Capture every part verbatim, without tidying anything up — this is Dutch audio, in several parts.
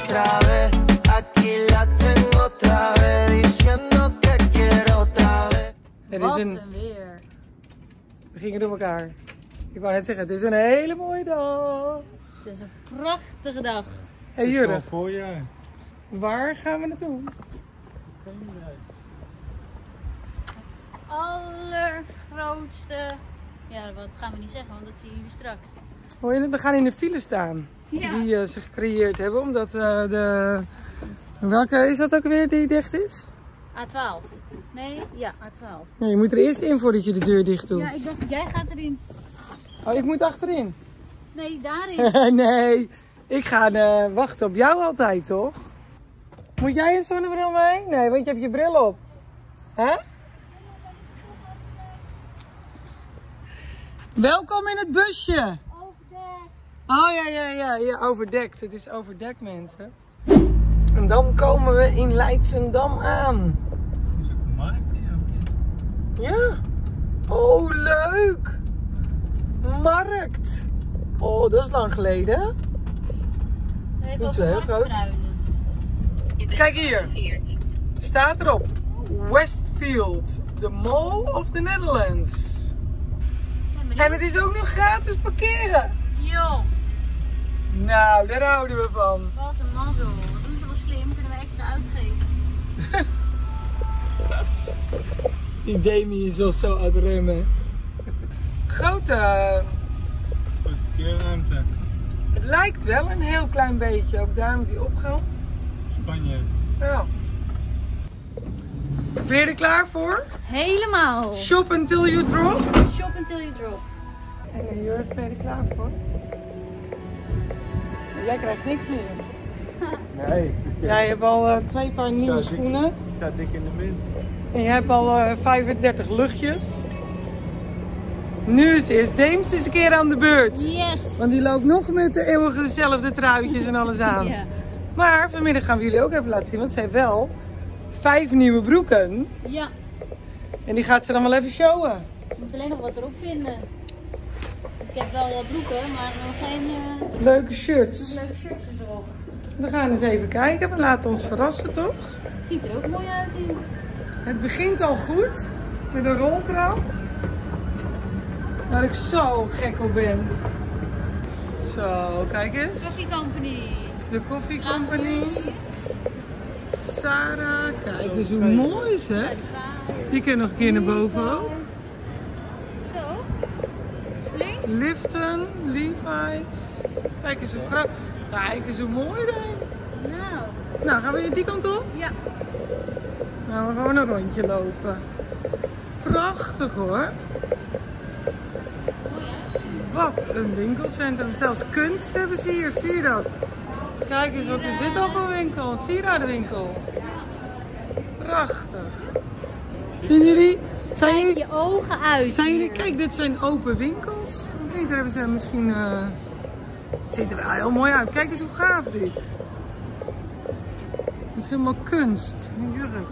otra vez. Aquí la tengo otra vez. Diciendo que quiero otra vez. Er Wat is een een... weer. We gingen door elkaar. Ik wou net zeggen, het is een hele mooie dag. Het is een prachtige dag. Hé hey, Jurre, voorjaar. waar gaan we naartoe? Allergrootste. Ja, wat gaan we niet zeggen, want dat zien jullie straks. Hoor je het? We gaan in de file staan. Ja. Die uh, ze gecreëerd hebben, omdat uh, de... Welke is dat ook weer die dicht is? A twaalf. Nee, ja, A twaalf. Nee, je moet er eerst in voordat je de deur dicht doet. Ja, ik dacht, jij gaat erin. Oh, ik moet achterin? Nee, daarin. Nee, ik ga uh, wachten op jou altijd, toch? Moet jij een zonnebril mee? Nee, want je hebt je bril op. Hè? Welkom in het busje. Overdekt. Oh ja, ja, ja, ja, overdekt. Het is overdekt, mensen. En dan komen we in Leidschendam aan. Is ook een markt hier? Ja. Oh, leuk. Markt. Oh, dat is lang geleden. Niet zo heel groot. Kijk hier. Staat erop. Westfield. The Mall of the Netherlands. En het is ook nog gratis parkeren. Joh, Nou, daar houden we van. wat een mazzel. Wat doen ze wel slim, kunnen we extra uitgeven. Die Demi is al zo aan het remmen. Grote... Parkeerruimte. Het lijkt wel een heel klein beetje. Ook daar met die opgang. Spanje. Ja. Ben je er klaar voor? Helemaal. Shop until you drop. Shop until you drop. En Jurk, ben je er klaar voor? Jij krijgt niks meer. Nee. Jij hebt al uh, twee paar nieuwe Zo, dik- schoenen. Ik sta dik in de min. En jij hebt al uh, vijfendertig luchtjes. Nu is eerst Deems eens een keer aan de beurt. Yes. Want die loopt nog met de eeuwige dezelfde truitjes en alles aan. Ja. Maar vanmiddag gaan we jullie ook even laten zien. Want ze heeft wel vijf nieuwe broeken. Ja. En die gaat ze dan wel even showen. Je moet alleen nog wat erop vinden. Ik heb wel wat broeken, maar nog geen uh, Leuke shirts. nog leuke shirtjes erop. We gaan eens even kijken. We laten ons verrassen, toch? Het ziet er ook mooi uit hier. Het begint al goed. Met een roltrap. Waar ik zo gek op ben. Zo, kijk eens. Coffee Company. De Coffee Laat Company. hier. Sarah. Kijk eens hoe mooi ze. Bij de vader. Je kunt nog een keer naar boven ook. Zo. Flink. Lifton, Levi's. Kijk eens hoe grappig. Kijk eens hoe mooi dat is. Nou. Nou, gaan we hier die kant op? Ja. Nou, we gaan gewoon een rondje lopen. Prachtig hoor. Mooi hè? Wat een winkelcentrum. Zelfs kunst hebben ze hier, zie je dat? Kijk eens, wat is dit al voor winkel? Sieradenwinkel. Prachtig. Zien jullie? Zijn Kijk jullie, je ogen uit. zijn jullie, hier. kijk, dit zijn open winkels. Of niet? Daar hebben ze misschien... Uh, het ziet er wel heel mooi uit. Kijk eens hoe gaaf dit. Het is helemaal kunst. Een jurk.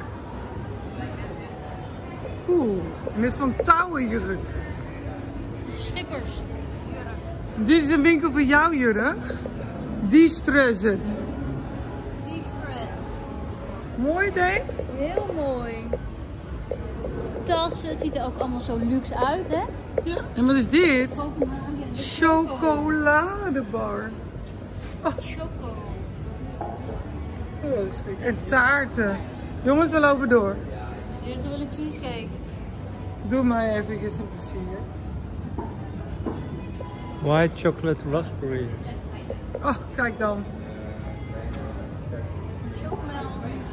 Cool. En dit is van touwenjurk. Schippers. Dit is een winkel voor jou, Jurk. De-stressed. De-stressed. Mooi, Dave? Heel mooi. Tassen, het ziet er ook allemaal zo luxe uit, hè? Ja. En wat is dit? Kopenhagen. Chocoladebar. Oh, Choco. dat is gek. En taarten. Jongens, we lopen door. Jullie willen cheesecake. Doe mij even een plezier. White chocolate raspberry. Oh, kijk dan. Chocomel.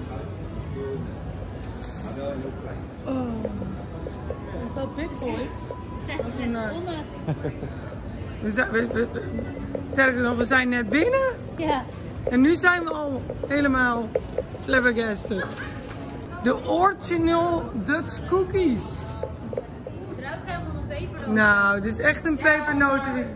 Oh. Is dat Big Boy? Zeg, we zijn Nou. begonnen. We zijn, we, we, we, sterker nog, we zijn net binnen. Ja. En nu zijn we al helemaal flabbergasted. De original Dutch cookies. Het ruikt helemaal nog pepernoten. Nou, dit is echt een pepernotenwinkel.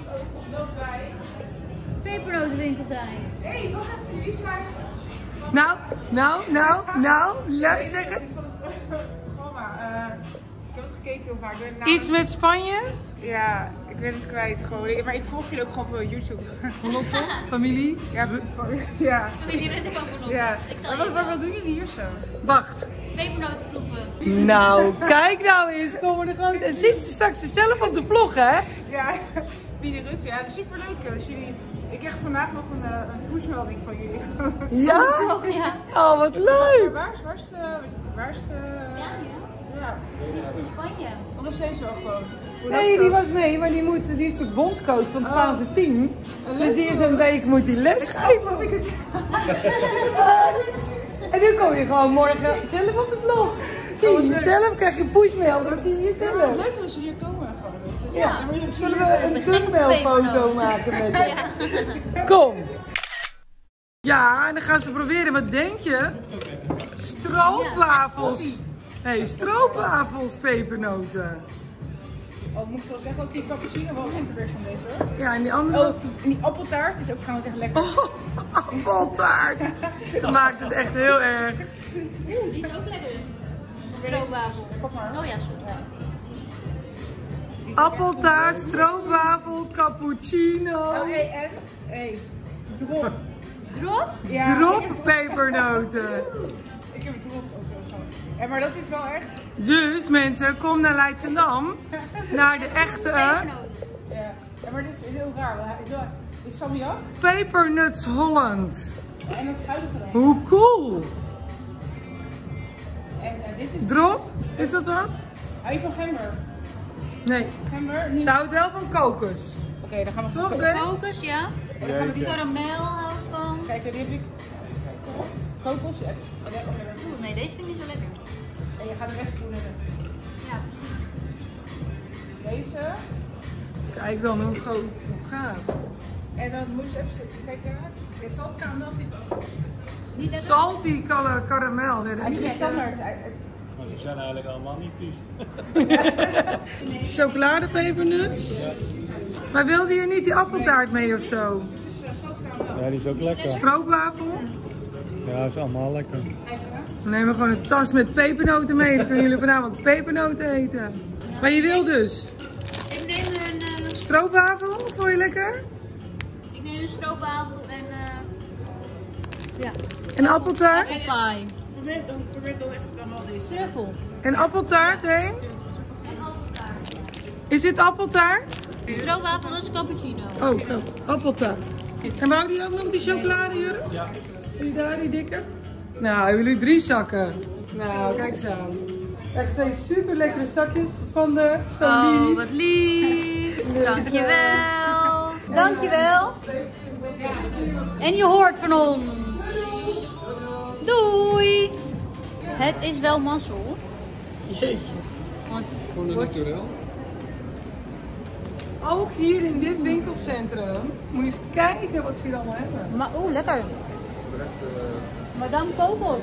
Pepernotenwinkel zijn. Hé, hey, wacht even, jullie zijn... Nou, nou, nou, nou, laat zeggen. Gewoon maar, eh, ik heb het gekeken heel vaak. Ik ben Iets met Spanje? Ja, ik ik ben het kwijt gewoon. Maar ik volg jullie ook gewoon op YouTube. Vlogjes, familie. Ja, ja. Familie Rutte kan vloggen. Ja. Ik zal Maar wat, je wat, wat doen jullie hier zo? Wacht. pepernoten proeven. Nou, kijk nou eens. Komen er gewoon... En zit ze straks zelf op de vlog, hè? Ja, Familie Rutte. Ja, dat is superleuk. Als jullie... Ik krijg vandaag nog een, uh, een pushmelding van jullie. Ja? Oh, ja. Oh, wat leuk. Waar is, waar is, uh, waar is uh, Ja, ja. ja. Die is in Spanje. Oh, nog steeds wel gewoon. Hoe Nee, loopt die dat? was mee, maar die, moet, die is natuurlijk bondscoach van het Spaanse team. Dus die is een week moet die les geven. Wat ik het... En nu kom je gewoon morgen zelf op de vlog. Zie je jezelf, krijg je een pushmail, dan zie je Ja, jezelf. leuk als jullie hier komen gewoon. Het is, Ja, dan moet je- zullen we een thumbnailfoto maken met je? Ja. Kom. Ja, en dan gaan ze proberen, wat denk je? Stroopwafels. Nee, stroopwafels, pepernoten. Oh, moet ik wel zeggen dat die cappuccino wel lekker is van deze hoor. Ja, en die andere Oh, was... en die appeltaart is ook trouwens echt lekker. Oh, appeltaart. Ze maakt het echt heel erg. Oeh, die is ook lekker. Stroopwafel. Pak maar. Oh ja, sorry. Appeltaart, stroopwafel, cappuccino. Oh, hey, en? Hey, drop. Drop? Ja, Drop pepernoten. Ik heb het drop ook wel gewoon. Ja, maar dat is wel echt... Dus mensen, kom naar Leidschendam. Naar de echte Pepernoten. Ja, ja maar dit is heel raar. want hij is wel... Dit is salmiak Pepernuts Holland. en het huidige dan. Hoe cool. En uh, dit is... Drop, is dat wat? Hou je van gember? Nee. Gember? Niet... Zou het wel van kokos? Oké, dan gaan we... Toch, Ko- Dre? Kokos, ja. dan gaan we die... Karamel hou ik van. Kijk, die heb ik... Kokos. En, en, en, Oeh, nee, deze vind ik niet zo lekker. en je gaat de rest doen. Ja, precies. Deze. Kijk dan hoe groot het gaat. En dan moet je even kijken. De saltkaramel vind ik ook. Niet lekker? Salty kar- karamel. Nee, dat Hij is is niet niet standaard. Hij- hij- Maar ze zijn eigenlijk allemaal niet vies. Nee. chocoladepepernuts. Maar wilde je niet die appeltaart mee of zo? Ja, die is ook lekker. Stroopwafel? Ja, is allemaal lekker. Dan nemen we gewoon een tas met pepernoten mee. Dan kunnen jullie vanavond pepernoten eten. Maar je wil dus Ik neem een, uh, stroopwafel, vond je lekker? ik neem een stroopwafel en uh, ja. En appeltaart? Appelpie. Probeer dan, probeer dan echt dan wel deze. Truffel. En appeltaart, denk? En appeltaart. Is dit appeltaart? Stroopwafel, dat is cappuccino. Oh, kijk, appeltaart. En wou die ook nog die chocolade, Jurre? Ja. Die daar, die dikke? Nou, hebben jullie drie zakken. Nou, kijk eens aan. Echt twee super lekkere zakjes van de Salini. Oh, wat lief. Dankjewel. Dankjewel. En je hoort van ons. Doei. Het is wel mazzel. Jeetje. Want Ook hier in dit winkelcentrum moet je eens kijken wat ze hier allemaal hebben. Maar oeh, lekker. Madame Kokos.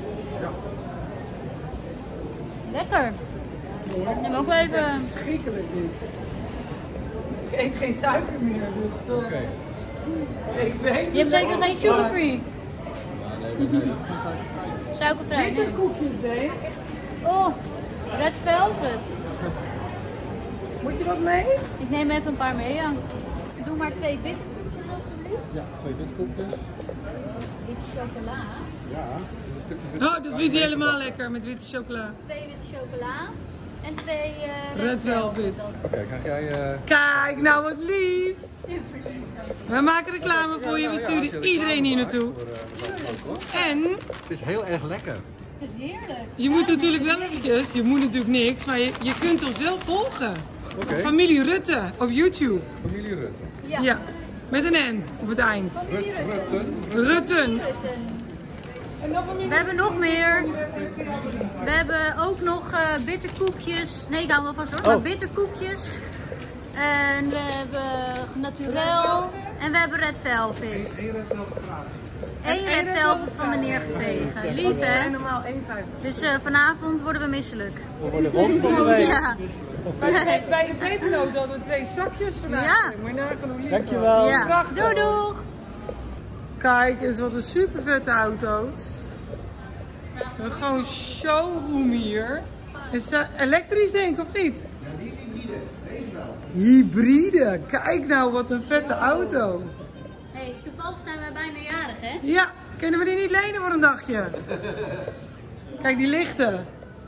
Lekker. Neem ook wel even. Schrikkelijk dit. Ik eet geen suiker meer, dus uh, ik weet Je hebt zeker geen sugar free. Nee, nee, nee. Suikervrij. Witte Nee. koekjes, nee. Oh, red velvet. Moet je wat mee? Ik neem even een paar mee, ja. Doe maar twee witte koekjes alsjeblieft. Ja, twee witkoekjes. Witte chocola. Ja, een stukje Oh, dat vindt hij helemaal lekker met witte chocola. Twee witte chocola. En twee uh, Red velvet. Oké, krijg jij... Uh... Kijk, nou wat lief. We maken reclame voor je, we sturen iedereen hier naartoe. En Het is heel erg lekker. Het is heerlijk. je moet natuurlijk wel eventjes, je moet natuurlijk niks, maar je, je kunt ons wel volgen. Oké, Familie Rutte op YouTube. familie Rutte. Ja. Ja, met een N op het eind. Rut, Rutten. Rutten. We hebben nog meer. We hebben ook nog uh, bitterkoekjes. Nee, ik hou wel vast hoor. Maar bitterkoekjes. En we hebben naturel. En we hebben red velvet. Eén red velvet van meneer gekregen. Lief hè? Normaal één vijftig. Dus uh, vanavond worden we misselijk. We worden rond van de week. Ja. Bij de, bij de pepernoot hadden we twee zakjes vandaag. Ja. Moet je nagaan hoe lief. Dankjewel. Ja. Prachtig. Doei doeg. Kijk eens wat een super vette auto's. We hebben gewoon een showroom hier. Is uh, elektrisch denk ik of niet? Ja, die is hybride. Deze wel. Hybride. Kijk nou, wat een vette auto. Hey, toevallig zijn wij bijna jarig, hè? Ja, kunnen we die niet lenen voor een dagje? Kijk, die lichten.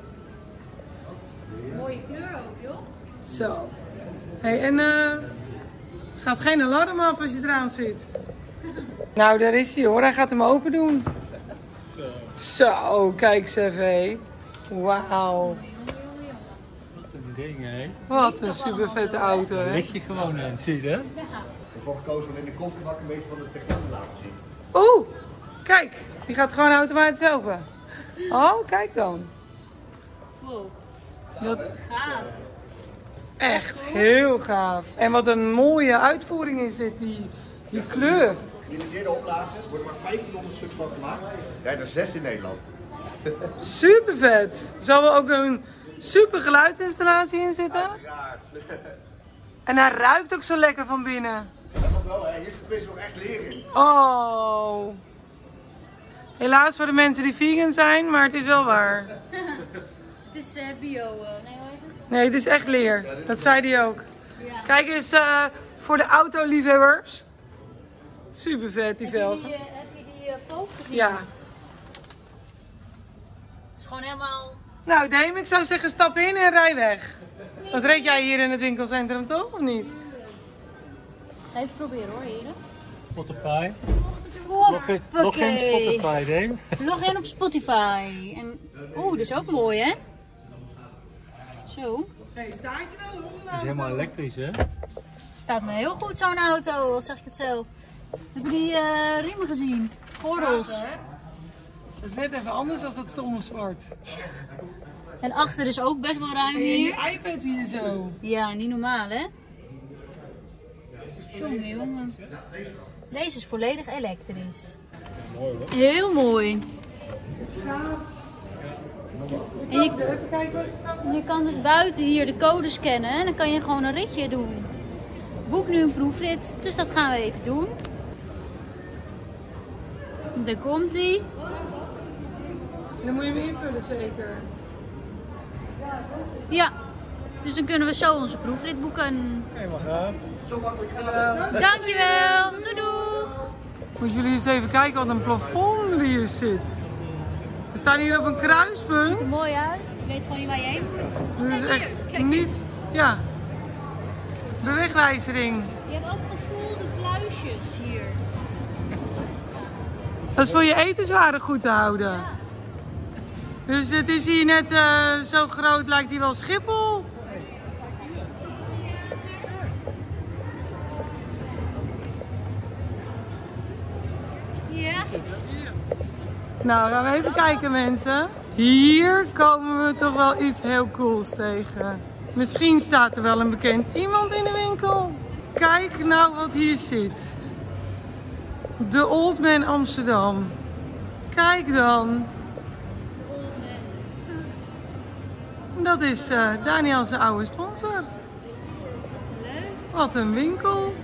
Mooie kleur ook, joh. Zo. Hey, en uh, gaat geen alarm af als je eraan zit. Nou, daar is hij hoor. Hij gaat hem open doen. Zo. Zo, kijk eens even. Wauw. Wat een ding, hè? Wat een super vette auto, hè? Lig je gewoon in, zie je? Ik heb ervoor gekozen om in de kofferbak een beetje van de techniek te laten zien. Oeh, kijk. Die gaat gewoon automatisch open. Oh, kijk dan. Wow. Dat... Gaaf. Echt heel gaaf. En wat een mooie uitvoering is dit, die, die kleur. Geïnitieerde oplagen, er worden maar vijftienhonderd stuks van gemaakt. Ja, er zes in Nederland. Super vet. Zal er ook een super geluidsinstallatie in zitten? Uiteraard. En hij ruikt ook zo lekker van binnen. Dat nog wel, hè. Hier zit tenminste nog echt leer in. Oh. Helaas voor de mensen die vegan zijn, maar het is wel waar. Het is uh, bio, uh, nee hoe heet het? Nee, het is echt leer. Dat zei hij ook. Ja. Kijk eens uh, voor de autoliefhebbers. Super vet die Heb je velgen. die, uh, heb je die uh, pook gezien? Ja. Het is gewoon helemaal... Nou Dame, ik zou zeggen stap in en rij weg. Dat reed jij hier in het winkelcentrum toch, of niet? Even proberen hoor, heren. Spotify. Log in, log in Spotify, Dame. Log in op Spotify. En... Oeh, dat is ook mooi, hè? Zo. Nee, staat je wel? Het is helemaal elektrisch, hè? Staat me heel goed zo'n auto, al zeg ik het zelf. Heb je die uh, riemen gezien? Gordels. Gaaf, hè? Dat is net even anders dan dat stomme zwart. En achter is ook best wel ruim En hier. die iPad hier zo. Ja, niet normaal, hè? Jongen, jongen. Deze is volledig elektrisch. Mooi hoor. Heel mooi. En je, Even kijken wat het je kan dus buiten hier de code scannen en dan kan je gewoon een ritje doen. Boek nu een proefrit, dus dat gaan we even doen. Daar komt hij. Dan moet je hem invullen zeker. Ja, dus dan kunnen we zo onze proefrit boeken. Helemaal gaaf. Zo makkelijk gaan. Dankjewel, doei doei. Moeten jullie eens even kijken wat een plafond er hier zit. We staan hier op een kruispunt. Mooi uit, je weet gewoon niet waar je heen moet. Dit is echt niet... Ja. Bewegwijzering. Je hebt ook gekoelde kluisjes hier. Dat is voor je etenswaren goed te houden. Dus het is hier net uh, zo groot, lijkt hij wel Schiphol. Ja? Nou, gaan we even kijken mensen. Hier komen we toch wel iets heel cools tegen. Misschien staat er wel een bekend iemand in de winkel. Kijk nou wat hier zit. De Old Man Amsterdam. Kijk dan. Dat is uh, Daniel zijn oude sponsor. Leuk. Wat een winkel.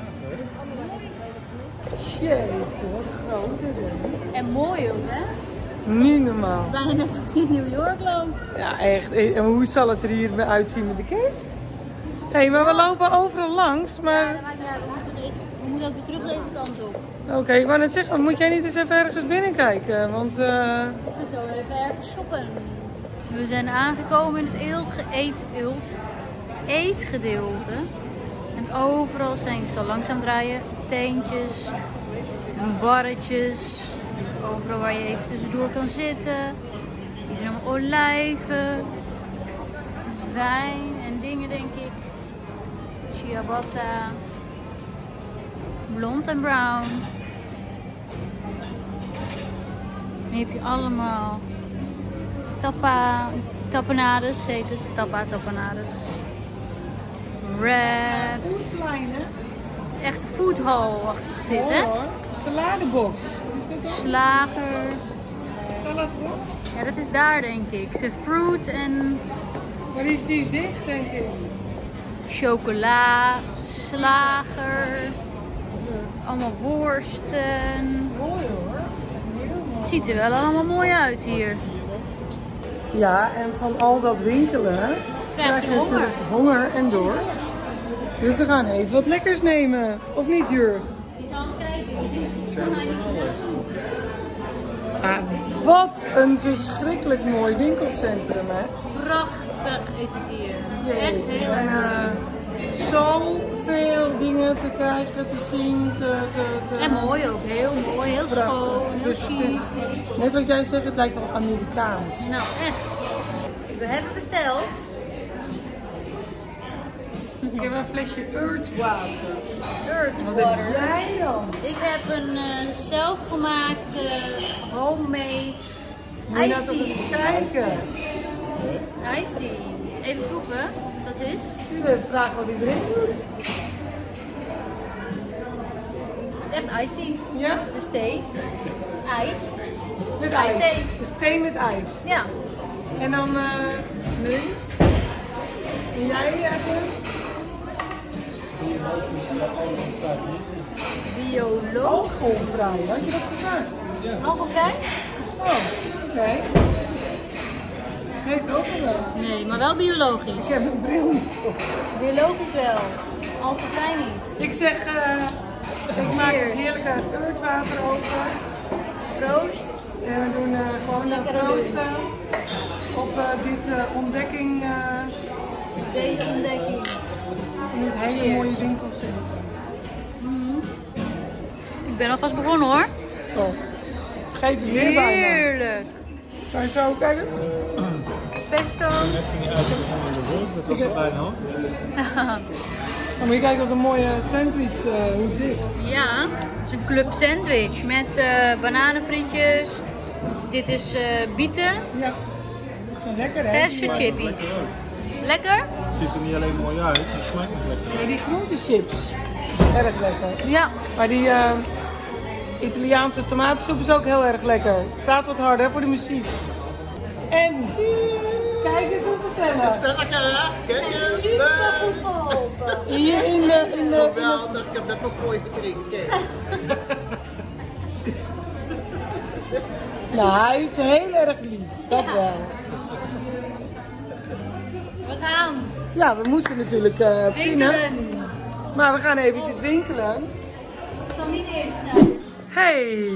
Jeetje, wat groot is het. En mooi ook, hè? Niet normaal. Bijna net of je in New York loopt. Ja, echt. En hoe zal het er hier uitzien met de kerst? Hé, hey, maar we lopen overal langs, Ja, maar... dat maakt niet uit. We moeten, deze, we moeten ook weer terug deze kant op. Oké, okay, ik wou net zeggen, moet jij niet eens even ergens binnenkijken? Want... Uh... En zo even ergens shoppen. We zijn aangekomen in het eelt, eet, eelt, eetgedeelte. En overal zijn, ik zal langzaam draaien, tentjes, barretjes. Overal waar je even tussendoor kan zitten. Hier zijn allemaal olijven, wijn en dingen denk ik. Ciabatta, blond en brown. Hier heb je allemaal tapa, tapenades, heet het, tapa tapenades. Wraps. Foodline, hè? Het is echt een foodhall-achtig dit, hè? Hoor, saladebox. Slager. Saladebox? Ja, dat is daar denk ik. Ze fruit en Maar die is, die is dicht, denk ik. chocola, slager, allemaal worsten. Mooi hoor. Het ziet er wel allemaal mooi uit hier. Ja, en van al dat winkelen krijg je honger. natuurlijk honger en dorst. Dus we gaan even wat lekkers nemen. Of niet, Jurg? Die zal kijken. Die kan hij niet snel doen. Ah, wat een verschrikkelijk mooi winkelcentrum, hè? Prachtig is het hier. Jee. Echt heel En erg. uh, zoveel dingen te krijgen, te zien, te... te, te... En mooi ook. Heel mooi, heel schoon, heel Dus het is, chic. net wat jij zegt, het lijkt wel Amerikaans. Nou, echt. We hebben besteld. Ik heb een flesje Earthwater. Earth Wat heb water. jij dan? Ik heb een uh, zelfgemaakte homemade Moet je nou iced toch tea. eens kijken? Iced tea. Even proeven wat dat is. U bent vragen wat iedereen doet. Het is echt iced tea. Ja? Dus thee, ijs. Met Ijs ijs. thee. Dus thee met ijs. Ja, En dan uh, munt. en jij eigenlijk? Bioloog. Alcoholvrij. Had je dat gevraagd? Alcoholvrij? Oh, oké. Okay. Nee, toch of wel? Nee, maar wel biologisch. Ik heb een bril niet op. Biologisch wel. Alcoholvrij niet. Ik zeg, uh, ik maak het heerlijke Earthwater open. Proost. En we doen uh, gewoon een Lekkere proosten op uh, dit uh, ontdekking uh, Deze ontdekking. in dit hele mooie winkelcentrum. Mm. Ik ben alvast begonnen hoor. Oh. Geef je weer bij dan. Heerlijk. Kan je zo kijken? Pesto. Net van die uitgevonden in de wolk, dat was er bijna hoor. Dan moet je kijken wat een mooie sandwich, uh, hoe is dit? Ja, het is een club sandwich met uh, bananenfrietjes. Dit is uh, bieten, Ja. Lekker hè? verse Die, chippies. Lekker? Het ziet er niet alleen mooi uit, het smaakt nog lekker. nee, die groentechips. Erg lekker. Ja. Maar die uh, Italiaanse tomatensoep is ook heel erg lekker. Praat wat harder voor de muziek. En kijk eens hoe gezellig. Lekker hè? Kijk Zijn eens. super goed geholpen. Hier in de... In de, in de... Geweldig, ik heb net nog voor je gekregen. Kijk. Nou, hij is heel erg lief. Dat wel. We gaan Ja, we moesten natuurlijk uh, pinnen. winkelen. Maar we gaan eventjes winkelen. Ik zal niet eerst zijn. Hey!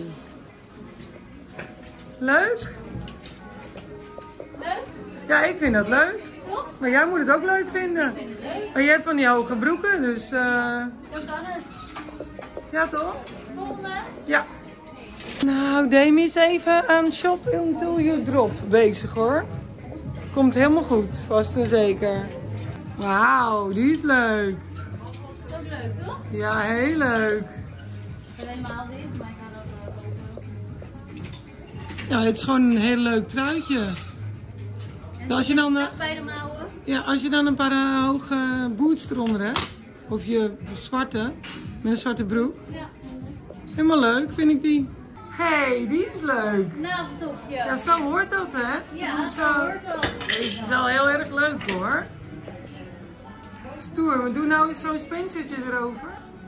Leuk? Leuk? Ja, ik vind dat leuk. Toch? Maar jij moet het ook leuk vinden. Ik vind het leuk. Maar je hebt van die hoge broeken, dus... Uh... Zo kan het. Ja, toch? Volgende. Ja. Nou, Demi is even aan Shop Until You Drop bezig hoor. Komt helemaal goed, vast en zeker. Wauw, die is leuk. Dat is leuk, toch? Ja, heel leuk. Ik heb helemaal dit, maar ik ga dat wel kopen. Ja, het is gewoon een heel leuk truitje. En Als je dan, uh, bij de mouwen. ja, als je dan een paar uh, hoge boots eronder hebt, of je zwarte, met een zwarte broek. Ja. Helemaal leuk, vind ik die. Hey, die is leuk. Naveltochtje. Ja, zo hoort dat hè? Ja, Dus, zo uh, hoort dat. Deze is wel heel erg leuk hoor. Stoer, maar doe nou eens zo'n spencertje erover.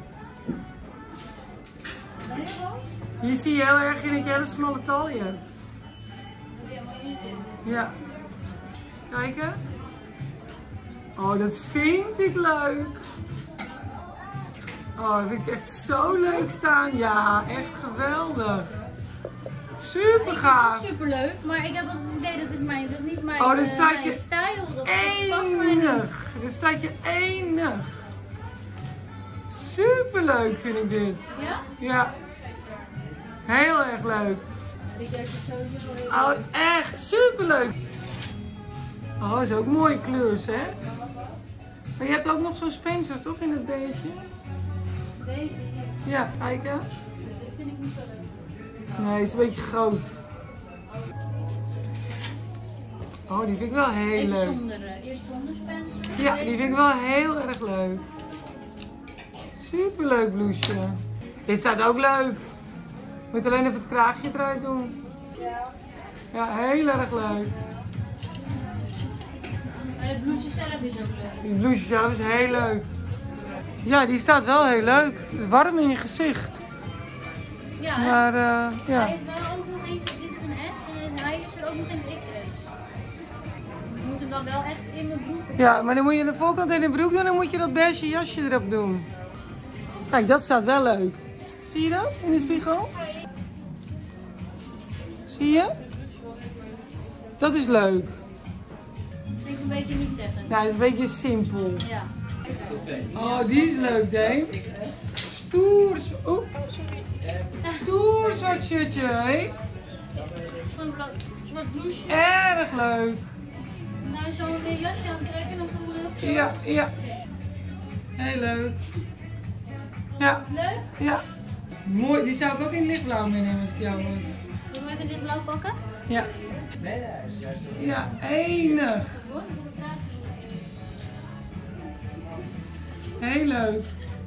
Hier zie je heel erg in dat je hele smalle taille hebt. Dat die helemaal in zit. Ja. Kijken. Oh, dat vind ik leuk. Oh, dat vind ik echt zo leuk staan. Ja, echt geweldig. Super gaaf. Super leuk, maar ik heb het idee dat is mijn, dat is niet mijn, Oh, dan uh, staat mijn je stijl. Dat, dat past mij niet. Enig. Dan staat je enig. Super leuk vind ik dit. Ja? Ja. Heel erg leuk. Die deed het sowieso heel Oh, leuk. echt super leuk. Oh, dat is ook mooie kleurs, hè? Maar je hebt ook nog zo'n Spencer, toch, in het beestje? Deze hier. Ja, kijk eens. Dit vind ik niet zo leuk. Nee, is een beetje groot. Oh, die vind ik wel heel Even leuk. zonder, uh, eerst zonder Spencer. Ja, die vind ik wel heel erg leuk. Super leuk blouseje. Dit staat ook leuk. Moet alleen even het kraagje eruit doen. Ja. Ja, heel erg leuk. Maar het bloesje zelf is ook leuk. Die blouseje zelf is heel leuk. Ja, die staat wel heel leuk. Het is warm in je gezicht. Ja, hè? Maar uh, ja. Hij is wel ook nog eentje, dit is een S en hij is er ook nog in X S. Ik moet hem dan wel echt in mijn broek. Ja, maar dan moet je de voorkant in de broek doen en dan moet je dat beige jasje erop doen. Kijk, dat staat wel leuk. Zie je dat in de spiegel? Zie je? Dat is leuk. Dat vind ik een beetje niet zeggen. Nou, dat is een beetje simpel. Ja. Oh, die is leuk, Dave. Stoer. Oh, stoer zwart shirtje, hé. Zo'n zwart blouseje. Erg leuk. Nou, zo'n jasje aantrekken en dan voel je ook. Ja, ja. Heel leuk. Ja. Leuk? Ja. Mooi, die zou ik ook in lichtblauw meenemen als ik jou was. Wil je dit lichtblauw pakken? Ja. Ja, enig. Heel leuk.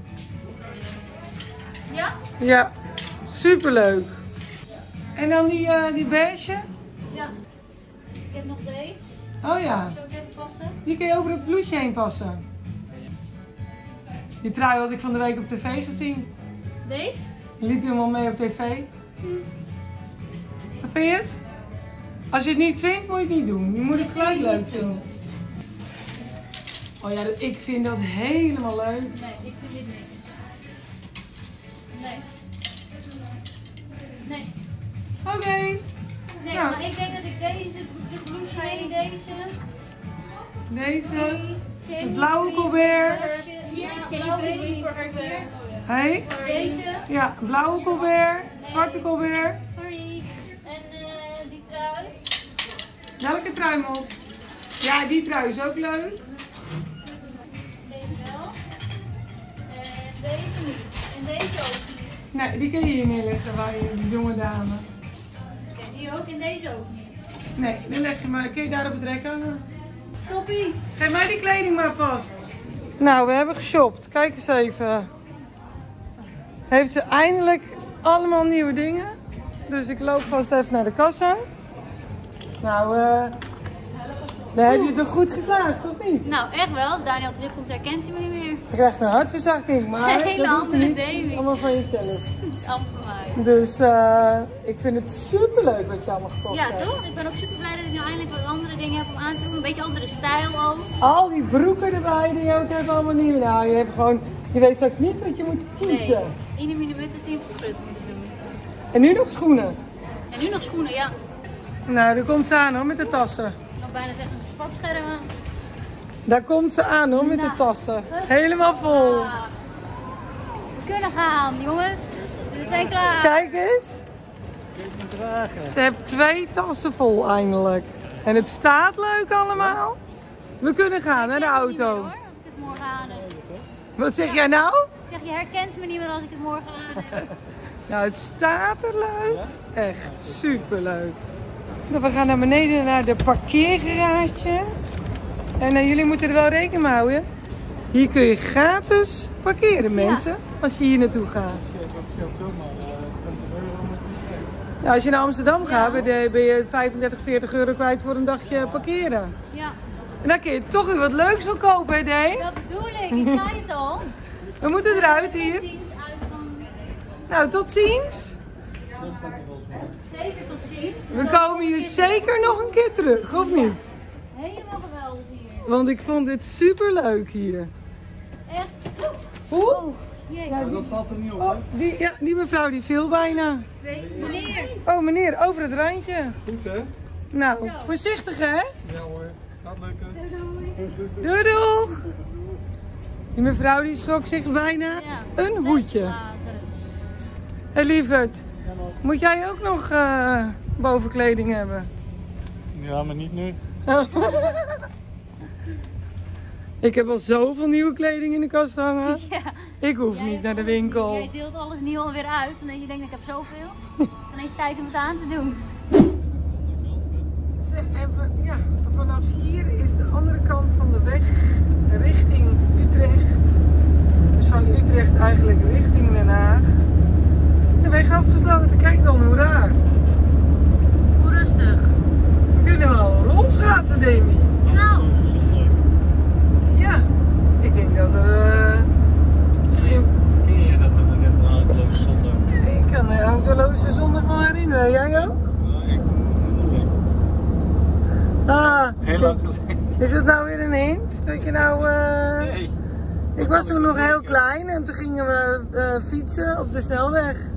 Ja? Ja, superleuk. En dan die, uh, die beige? Ja. Ik heb nog deze. Oh ja. Zou ik even passen? Die kun je over het blouseje heen passen. Die trui had ik van de week op tv gezien. Deze? Liep je hem al mee op tv? Wat vind je het? Als je het niet vindt, moet je het niet doen. Je moet het gelijk leuk vinden. Oh ja, ik vind dat helemaal leuk. Nee, ik vind dit niks. Nee. Nee. Oké. Okay. Nee, Ja. maar ik denk dat ik deze, de blouse, nee, deze. Deze. Die, Het blauwe colbert. Ja, blauw weet ik niet voor haar keer. Hey? Deze. Ja, blauwe colbert. Zwarte colbert. Sorry. En uh, die trui. Welke trui op? Ja, die trui is ook leuk. Deze wel. En deze niet. En deze ook niet. Nee, die kun je hier neerleggen waar je de jonge dame. En die ook en deze ook niet. Nee, die leg je maar. Kun je daar op het rek hangen? Toppie. Geef mij die kleding maar vast. Nou, we hebben geshopt. Kijk eens even. Heeft ze eindelijk allemaal nieuwe dingen. Dus ik loop vast even naar de kassa. Nou, eh... dan heb je het toch goed geslaagd, of niet? Nou, echt wel. Als Daniel terugkomt, herkent hij me niet meer. Je krijgt een hartverzakking, maar Een hele dat doet andere niet. Davy. Allemaal van jezelf. Het is allemaal van mij. Dus uh, ik vind het super leuk wat je allemaal gekocht Ja, hebt. toch? Ik ben ook super blij dat ik nu eindelijk wat andere dingen heb om aan te doen. Een beetje andere stijl ook. Al die broeken erbij die je ook hebt, allemaal nieuw. Nou, je hebt gewoon, je weet straks niet wat je moet kiezen. Nee, in de team verprut moeten doen. En nu nog schoenen. En nu nog schoenen, ja. Nou, daar komt ze aan hoor, met de tassen. Nog bijna tegen de spatschermen. Daar komt ze aan hoor, met Nou. de tassen. Helemaal vol. Ah. We kunnen gaan, jongens. We zijn klaar. Kijk eens. Ze heeft twee tassen vol eindelijk. En het staat leuk allemaal. We kunnen gaan naar de Ik herken me niet meer, auto. hoor, als ik het morgen aan heb. Wat zeg jij nou? Ik zeg, je herkent me niet meer als ik het morgen aan heb. Nou, het staat er leuk. Echt super leuk. We gaan naar beneden naar de parkeergarage. En uh, jullie moeten er wel rekening mee houden. Hier kun je gratis parkeren, mensen. Ja. Als je hier naartoe gaat. Dat scheelt zomaar twintig euro met die trein. Nou, als je naar Amsterdam Ja. gaat, ben je, ben je vijfendertig, veertig euro kwijt voor een dagje parkeren. Ja, En dan kun je toch weer wat leuks van kopen, hè, Dee? dat bedoel ik. Ik zei het al. We moeten eruit Tot hier. ziens, uitgang. Nou, tot ziens. Zeker tot ziens. We komen hier zeker nog een keer terug, of niet? Helemaal geweldig hier. Want ik vond dit super leuk hier. Echt. Hoe? Oh, jee. Ja, Dat staat er niet op, Oh, hè? die, ja, die mevrouw die viel bijna. Meneer. Oh meneer, over het randje. Goed, hè? Nou, Zo. voorzichtig hè. Ja hoor. Gaat lukken. Doei doei. Doei doeg. Die mevrouw die schrok zich bijna Ja. een hoedje. Hé Lazarus. hey, lieverd, moet jij ook nog uh, bovenkleding hebben? Ja, maar niet nu. Ik heb al zoveel nieuwe kleding in de kast hangen. Ja. Ik hoef Jij niet hebt naar de alles- winkel. Jij deelt alles nieuw alweer uit, omdat je denkt ik heb zoveel. Dan is het tijd om het aan te doen. En van, ja, vanaf hier is de andere kant van de weg richting Utrecht. Dus van Utrecht eigenlijk richting Den Haag. De weg afgesloten, kijk dan hoe raar. Hoe rustig. We kunnen wel rolschaatsen, Demi. Nou, Ja, ik denk dat er uh, misschien... Ken je dat nog net een autoloze zondag? Ik kan de autoloze zondag wel herinneren, jij ook? Nou, ik moeilijk. Ah, Heel lang geleden. Is het nou weer een hint? Dat je nou... Uh... Nee. Ik was toen nog heel klein en toen gingen we uh, fietsen op de snelweg.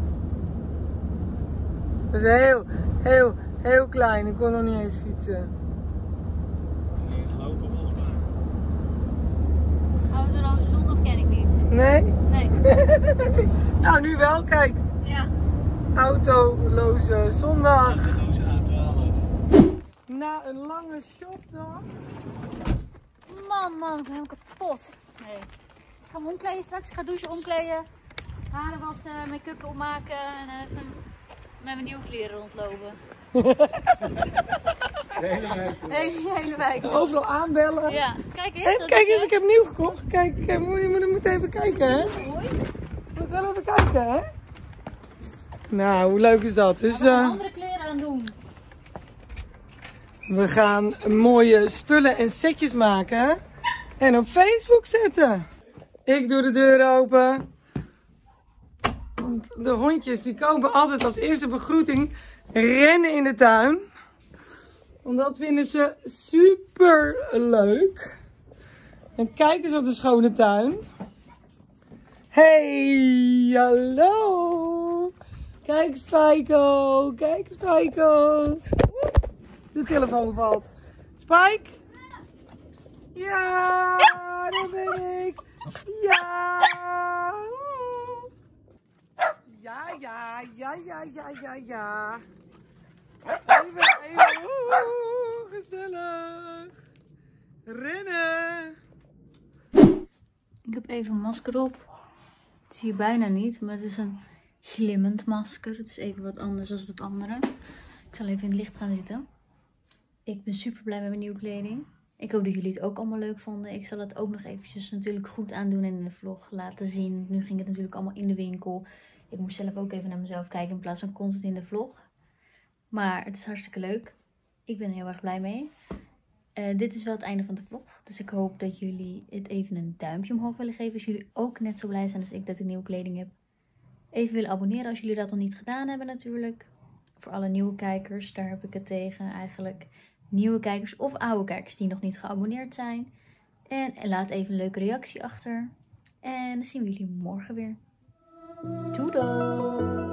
Dat is heel, heel, heel klein. Ik kon nog niet eens fietsen. Nee, lopen volgens mij. Autoloze zondag ken ik niet. Nee? Nee. Nou, nu wel. Kijk. Ja. Autoloze zondag. Autoloze A twaalf. Na een lange shopdag. Man, man, ik ben helemaal kapot. Nee. Ik ga me omkleden straks. Ik ga douchen, omkleden. Haren wassen, make-up opmaken en even met mijn nieuwe kleren rondlopen. De hele wijk. Hele, hele wijk. Overal aanbellen. Ja, kijk eens. En kijk eens, ik heb nieuw gekocht. Kijk, je moet, je moet even kijken, hè? Je moet wel even kijken, hè? Nou, hoe leuk is dat? Dus, we gaan uh, andere kleren aan doen. we gaan mooie spullen en setjes maken en op Facebook zetten. Ik doe de deur open. Want de hondjes die komen altijd als eerste begroeting rennen in de tuin. Want dat vinden ze super leuk. En kijk eens op de schone tuin. Hey, hallo. Kijk Spyko, kijk Spyko. De telefoon valt. Spike? Ja, daar ben ik. Ja. Ja, ja, ja, ja, ja, ja, ja. Even, even. Oeh, gezellig. Rennen. Ik heb even een masker op. Dat zie je bijna niet, maar het is een glimmend masker. Het is even wat anders dan het andere. Ik zal even in het licht gaan zitten. Ik ben super blij met mijn nieuwe kleding. Ik hoop dat jullie het ook allemaal leuk vonden. Ik zal het ook nog eventjes natuurlijk goed aandoen en in de vlog laten zien. Nu ging het natuurlijk allemaal in de winkel. Ik moest zelf ook even naar mezelf kijken in plaats van constant in de vlog. Maar het is hartstikke leuk. Ik ben er heel erg blij mee. Uh, dit is wel het einde van de vlog. Dus ik hoop dat jullie het even een duimpje omhoog willen geven. Als jullie ook net zo blij zijn als ik dat ik nieuwe kleding heb. Even willen abonneren als jullie dat nog niet gedaan hebben natuurlijk. Voor alle nieuwe kijkers, daar heb ik het tegen eigenlijk. Nieuwe kijkers of oude kijkers die nog niet geabonneerd zijn. En laat even een leuke reactie achter. En dan zien we jullie morgen weer. Doei doei!